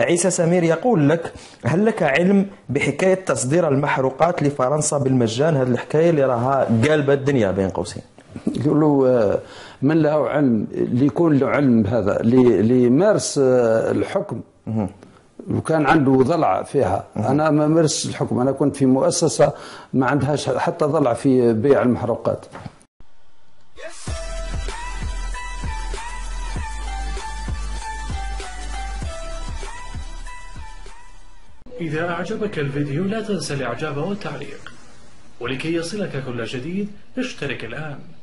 عيسى سمير يقول لك: هل لك علم بحكاية تصدير المحروقات لفرنسا بالمجان؟ هذه الحكاية اللي راها قالبة الدنيا بين قوسين. يقولوا من له علم، اللي يكون له علم بهذا، اللي يمارس الحكم وكان عنده ضلع فيها. أنا ما مارس الحكم، أنا كنت في مؤسسة ما عندهاش حتى ضلع في بيع المحروقات. إذا أعجبك الفيديو لا تنسى الإعجاب والتعليق، ولكي يصلك كل جديد اشترك الآن.